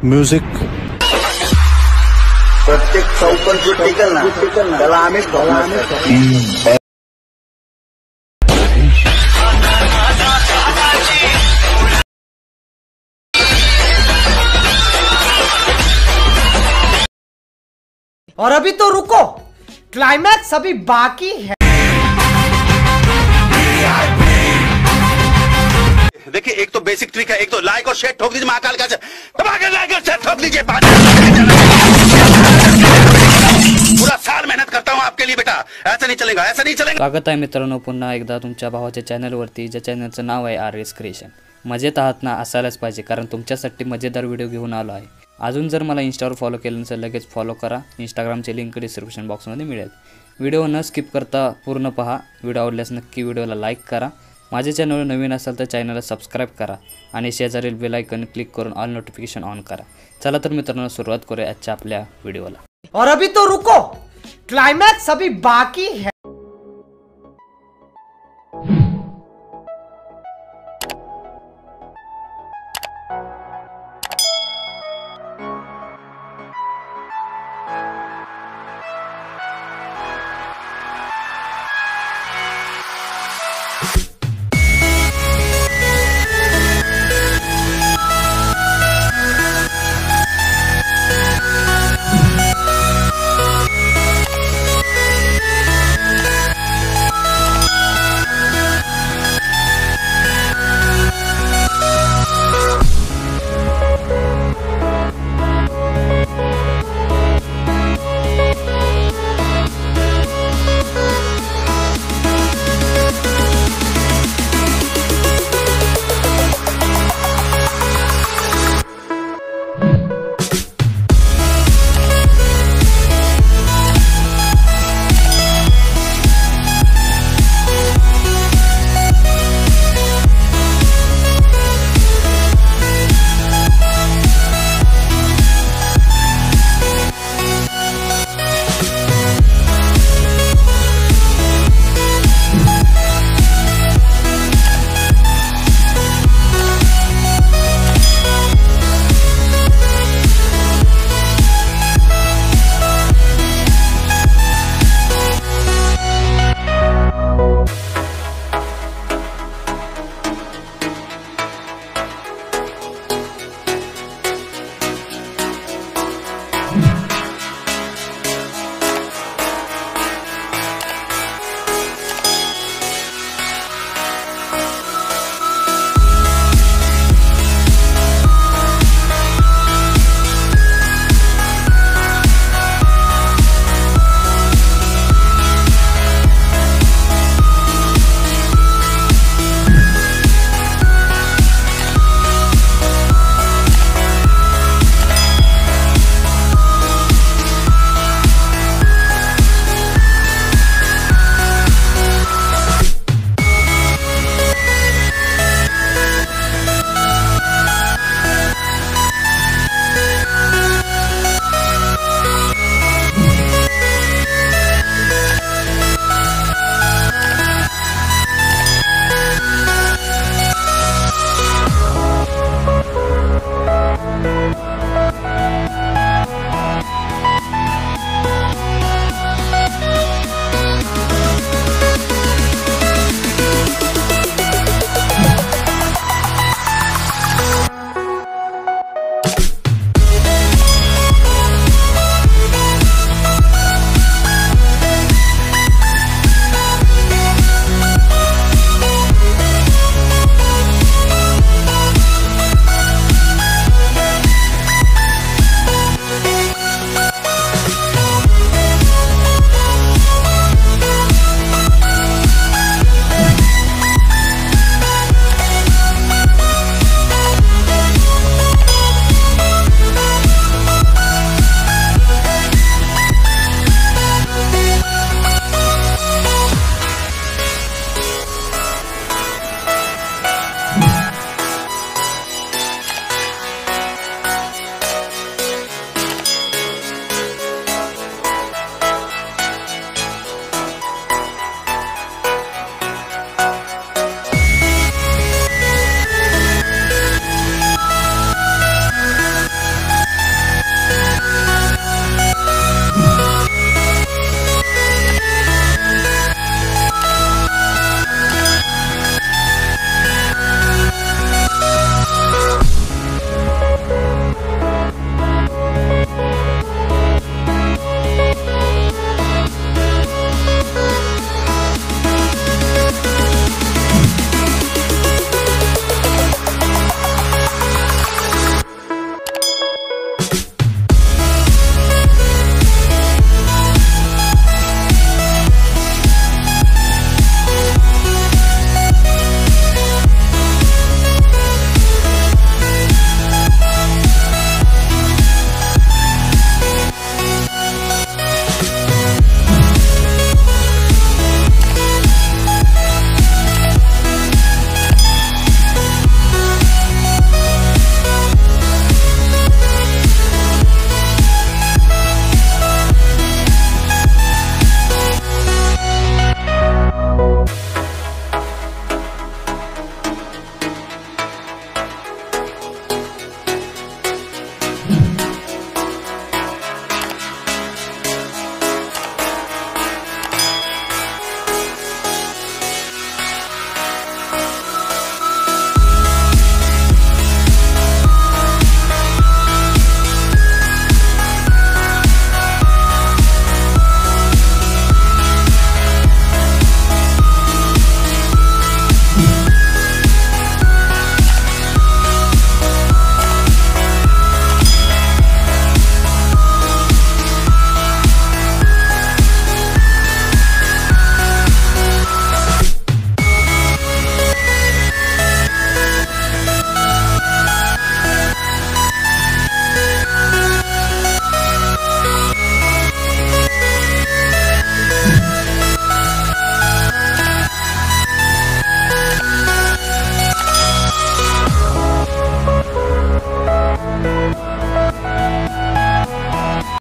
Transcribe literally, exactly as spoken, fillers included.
Music प्रत्येक चौकन जो tackle ना त्याला आम्हीच बघणार। और अभी तो रुको, क्लाइमैक्स अभी बाकी है। देखिए, एक तो बेसिक ट्रिक है, एक तो लाइक और शेयर ठोक दीजिए, महाकाल का लाइक और शेयर ठोक दीजिए। पूरा साल मेहनत करता हूँ आपके लिए बेटा, ऐसा नहीं चलेगा, ऐसा नहीं चलेगा। स्वागत आहे मित्रांनो पुन्हा एकदा तुमच्या भावाच्या चॅनलवरती, ज्या चॅनलचं नाव आहे आर एस क्रिएशन। मजेत आहात ना? असायलाच पाहिजे, कारण तुमच्यासाठी मजेदार व्हिडिओ घेऊन आलो आहे। अजून जर मला इंस्टावर फॉलो केलं नसेल लगेच फॉलो करा। इंस्टाग्रामची लिंक डिस्क्रिप्शन बॉक्समध्ये मिळेल। व्हिडिओ न स्किप करता पूर्ण पहा। व्हिडिओ आवडल्यास नक्की व्हिडिओला लाईक करा। माझ्या चॅनलवर नवीन असाल तर चॅनलला सबस्क्राइब करा आणि शेजारील बेल आयकॉन क्लिक करून ऑल नोटिफिकेशन ऑन करा। चला तर मित्रांनो सुरुवात करूया आजच्या आपल्या व्हिडिओला। और अभी तो रुको, क्लाइमैक्स अभी बाकी है।